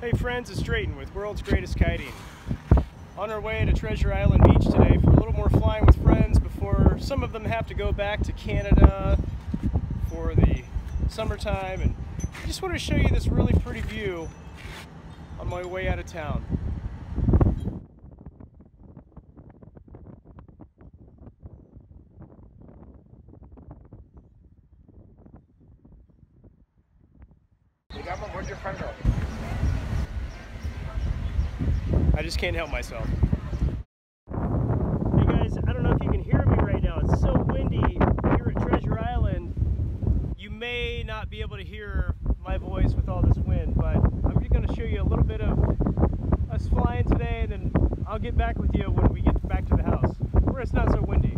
Hey friends, it's Drayton with World's Greatest Kiting. On our way to Treasure Island Beach today for a little more flying with friends before some of them have to go back to Canada for the summertime. And I just wanted to show you this really pretty view on my way out of town. I just can't help myself. Hey guys, I don't know if you can hear me right now. It's so windy here at Treasure Island. You may not be able to hear my voice with all this wind, but I'm going to show you a little bit of us flying today, and then I'll get back with you when we get back to the house where it's not so windy.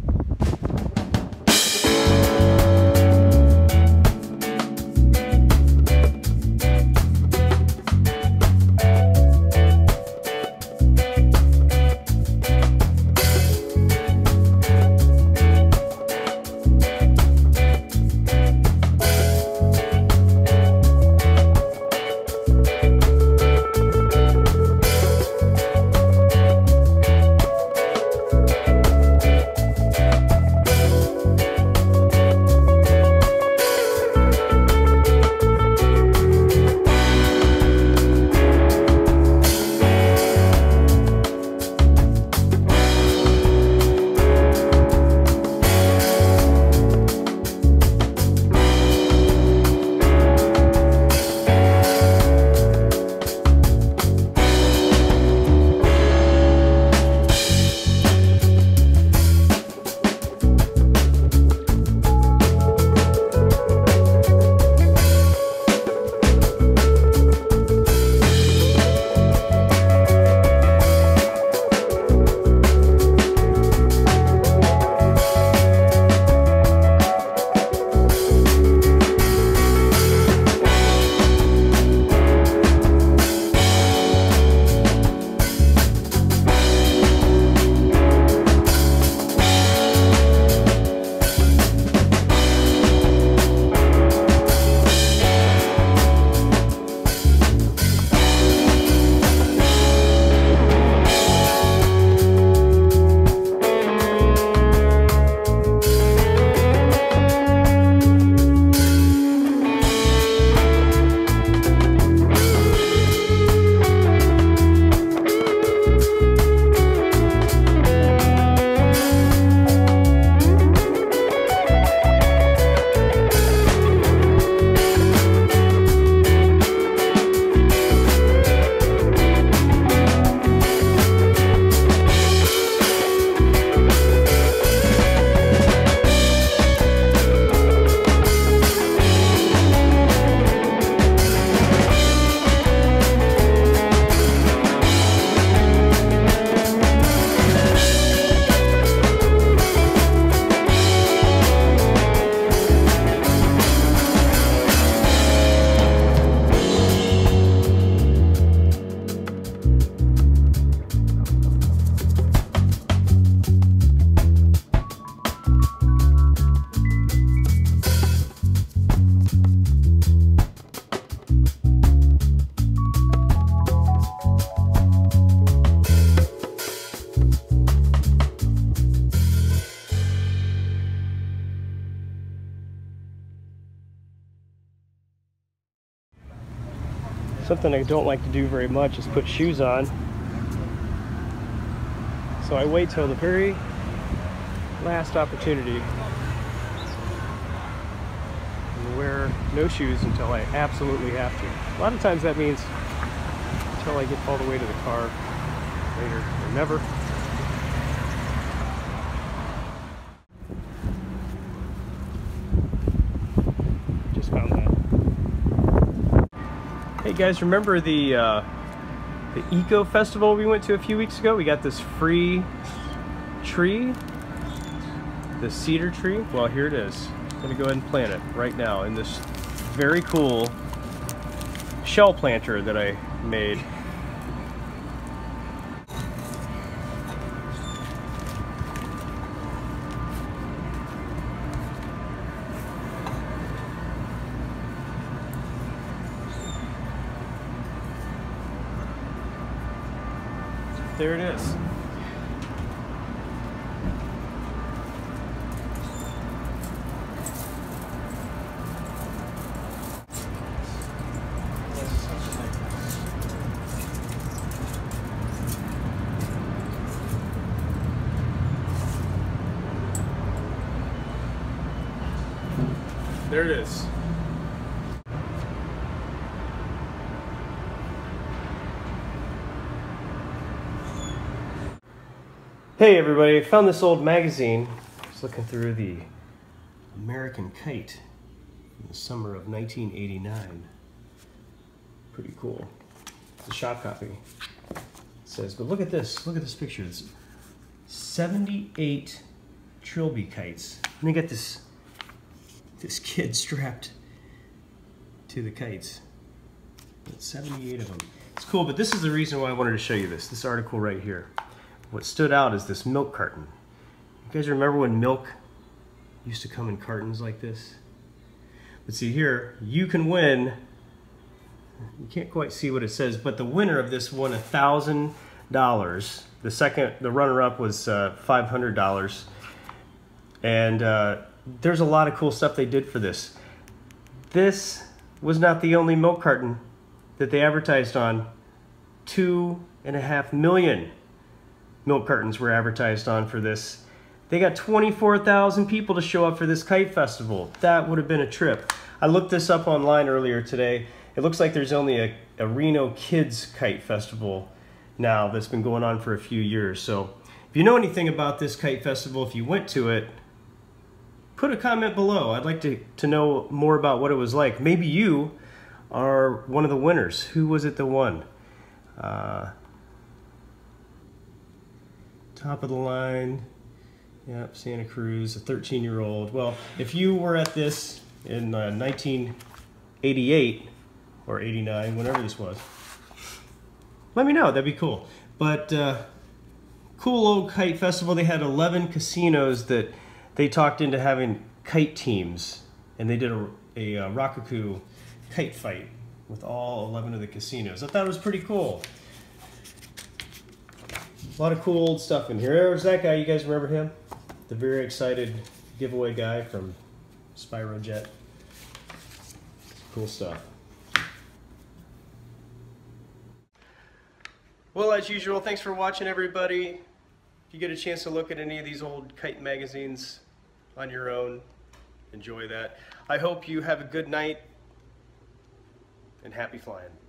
Something I don't like to do very much is put shoes on. So I wait till the very last opportunity and wear no shoes until I absolutely have to. A lot of times that means until I get all the way to the car later or never. Just found that. Hey guys, remember the Eco Festival we went to a few weeks ago? We got this free tree, the cedar tree. Well, here it is. I'm gonna go ahead and plant it right now in this very cool shell planter that I made. there it is. There it is. Hey everybody, I found this old magazine. I was looking through the American Kite in the summer of 1989. Pretty cool. It's a shop copy. It says, but look at this picture. It's 78 trilby kites. And they got this kid strapped to the kites. 78 of them. It's cool, but this is the reason why I wanted to show you this article right here. What stood out is this milk carton. You guys remember when milk used to come in cartons like this? But see here, you can win. You can't quite see what it says, but the winner of this won $1,000. The runner-up was $500. And there's a lot of cool stuff they did for this. This was not the only milk carton that they advertised on. 2.5 million milk cartons were advertised on for this. They got 24,000 people to show up for this kite festival. That would have been a trip. I looked this up online earlier today. It looks like there's only a Reno Kids Kite Festival now that's been going on for a few years. So if you know anything about this kite festival, if you went to it, put a comment below. I'd like to know more about what it was like. Maybe you are one of the winners. Who was it that won? Top of the line. Yep, Santa Cruz, a 13-year-old. Well, if you were at this in 1988 or 89, whenever this was, let me know. That'd be cool. But cool old kite festival. They had 11 casinos that they talked into having kite teams, and they did a Rokkaku kite fight with all 11 of the casinos. I thought it was pretty cool. A lot of cool old stuff in here. There's that guy. You guys remember him? The very excited giveaway guy from Spirojet. Cool stuff. Well, as usual, thanks for watching, everybody. If you get a chance to look at any of these old kite magazines on your own, enjoy that. I hope you have a good night and happy flying.